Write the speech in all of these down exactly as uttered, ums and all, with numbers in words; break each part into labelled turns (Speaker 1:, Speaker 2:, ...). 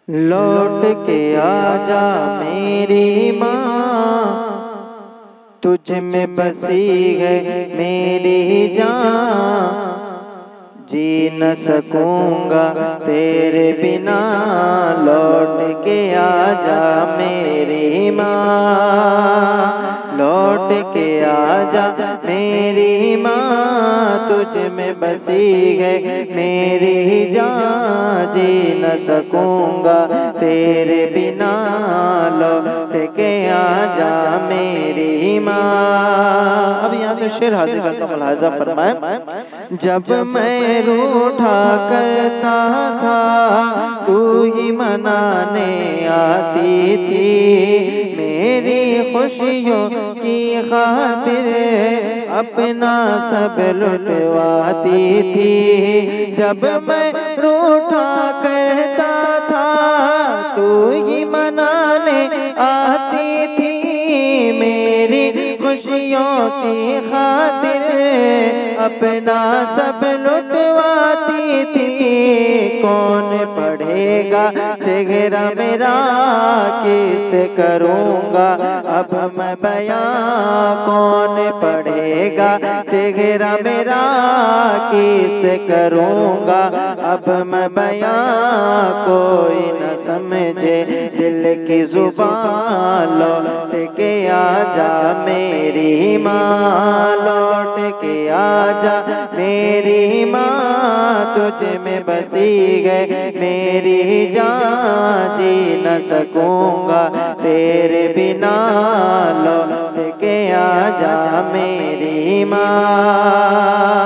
Speaker 1: लौट के आजा मेरी माँ, तुझ में बसी है मेरी जान। जी न सकूंगा तेरे बिना, लौट के आजा मेरी माँ। लौट के आजा मेरी माँ, तुझ में बसी है मेरी जान। जी न सकूंगा तेरे बिना, लौट के आजा मेरी माँ। अब यहाँ से शेर हाजिर करता मुलाहिजा फरमाए। जब मैं रूठा करता था तू ही मनाने आती थी, मेरी खुशियों की खातिर अपना सब लुटवाती थी। जब मैं रूठा करता था तू ही मनाने आती थी, मेरी खुशियों की खातिर अपना सब लुटवाती थी। कौन पढ़ेगा चेहरा मेरा, किस करूँगा अब मैं बयां। कौन पढ़ेगा चेहरा मेरा, किस करूँगा अब मैं बयां। कोई न समझे दिल की जुबान, लौट के आजा मेरी माँ। लौट के आजा मेरी माँ, तुझ में बसी है मेरी जान। जी न सकूंगा तेरे बिना, लौट के आजा मेरी माँ।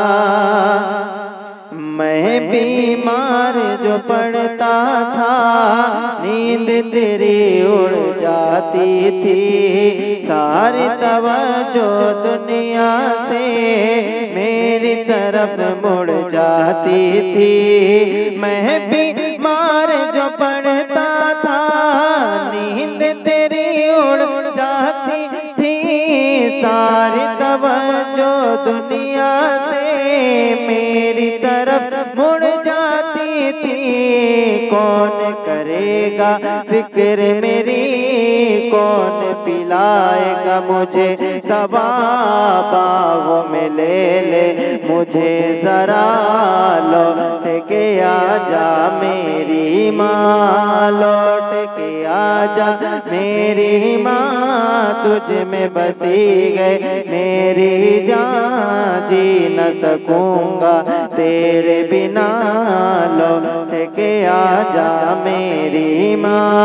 Speaker 1: मैं बीमार जो पड़ता था, नींद तेरी उड़ जाती थी। सारी तवज्जो दुनिया से मेरी तरफ मुड़ जाती थी। मैं बीमार जो पड़ता था, नींद तेरी उड़ जाती थी। सारी तवज्जो दुनिया से मेरी तरफ मुड़ जाती थी। कौन करेगा फिक्र मेरी, कौन पिलाएगा मुझे दवा। बाहों में ले ले मुझे जरा, लौट के आजा मेरी माँ। लौट के आजा मेरी माँ, तुझ में बसी गई मेरी जान। जी न सकूंगा तेरे बिना, लौट के आजा मेरी माँ।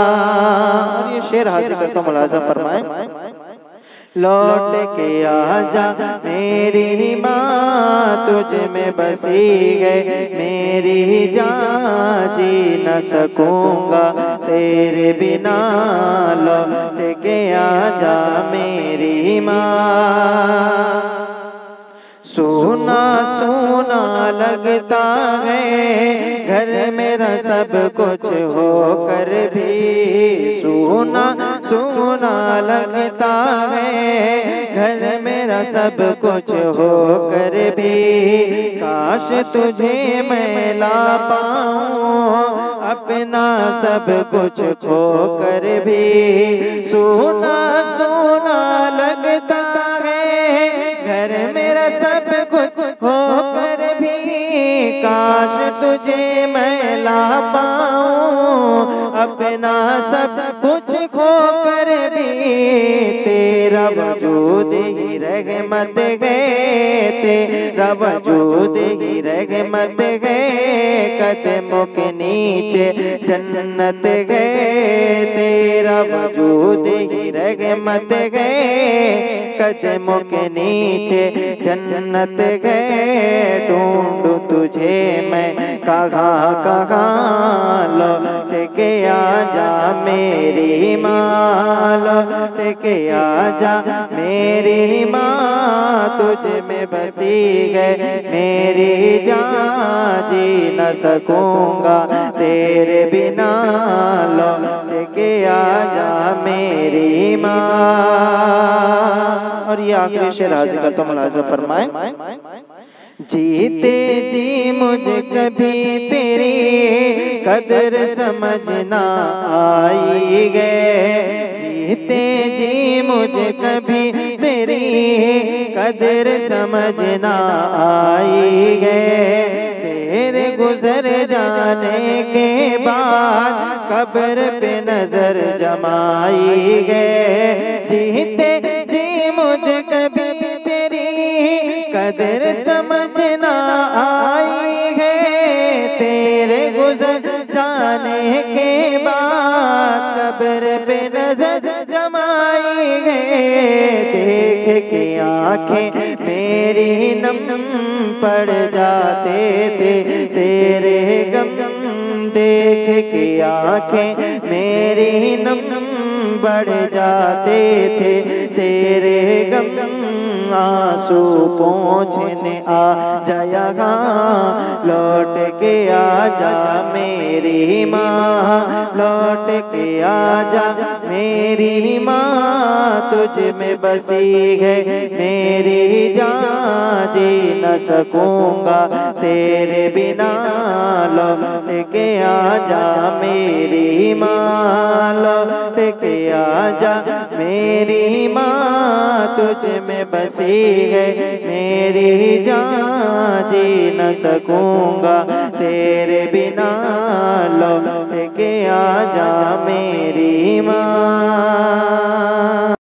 Speaker 1: और ये शेर हाजिर करता मुलाजा फरमाए। लौट के आजा मेरी माँ, तुझ में बसी है मेरी जान। जी न सकूंगा तेरे बिना, लौट के आजा मेरी माँ। सोना सोना लगता है घर मेरा सब कुछ हो कर भी। सोना सोना लगता है घर मेरा सब कुछ हो कर भी। काश तुझे मैं ला पाऊँ अपना सब कुछ खो कर भी। सोना सोना लगता है घर मेरा सब कुछ खो कर भी। काश तुझे मैं ला पाऊँ अपना सब कुछ खो कर भी। तेरा वजूद ही रहमत है, तेरा वजूद ही रहमत है। कदमों के नीचे जन्नत है, तेरा वजूद ही रहमत है। कदमों के नीचे जन्नत है। ढूंढूं तुझे मैं कहाँ कहाँ, लौट के आजा मेरी माँ। लौट के आजा मेरी माँ, तुझ में बसी है मेरी जान। जी न सकूंगा तेरे बिना, लौट के आजा मेरी माँ। और ये आखिरी शेर हाजिर करता मुलाहिजा फरमाए। जीते जी मुझे कभी तेरी कदर समझना आई गए, जीते जी मुझे कभी तेरी कदर समझना आई गए। तेरे गुजर जाने के बाद कब्र पे नजर जमाई गए, जीते जी मुझे कभी तेरी कदर समझना आई है। तेरे गुजर जाने के बाद कब्र पे नजर जमाई है। देख के आंखें मेरी नम पड़ जाते थे तेरे गम, देख के आंखें मेरी नम बढ़ जाते थे तेरे गम। आंसू पोंछने आ जाया, लौट के आ जा मेरी माँ, लौट के आ जा मेरी माँ। तुझ में बसी है मेरी जान, जी न सकूंगा तेरे बिना। लौट के आ जा मेरी माँ, लौट के आ जा मेरी माँ। तुझ में बसी है मेरी जान, जी न सकूंगा तेरे बिना। लौट के आ जा मेरी माँ।